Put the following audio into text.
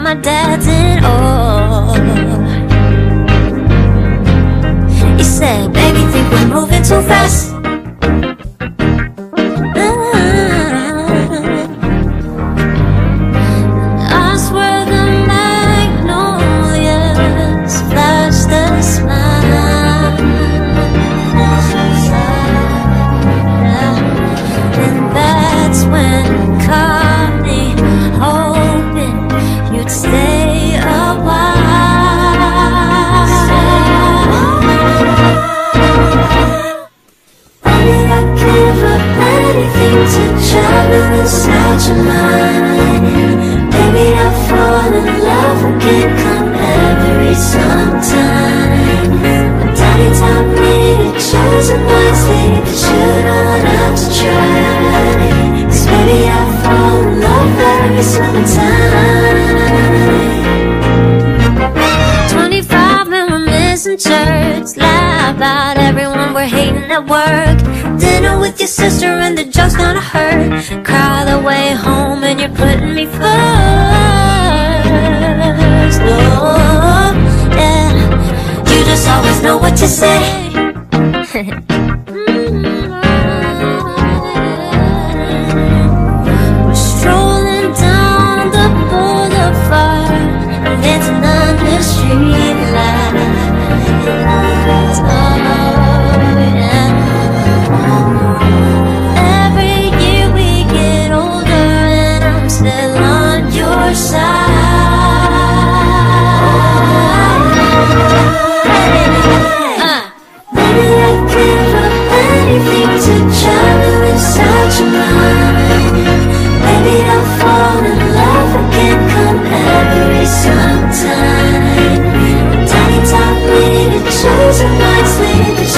my dad's in awe. He said, baby, think we're moving too fast. I swear the magnolias flashed a smile, and that's when it caught me hoping you'd stay a while. Baby, I'd give up anything to travel inside your mind. Maybe I'll fall in love again come every sometime. But Daddy taught me to choose it wisely, that you don't have to try. 'Cause maybe I'll fall in love every summertime. 25 and we're missing church. Laugh about everyone we're hating at work. Dinner with your sister and the joke's gonna hurt. Cry the way home and you're putting me first. Oh, yeah, you just always know what to say. We're strolling down the boulevard, dancing under street lights. Oh, yeah. Every year we get older and I'm still on your side. Maybe I'd give up anything to travel inside your mind. Maybe I'll fall in love again come every sometime. Daddy taught me to choose it wisely.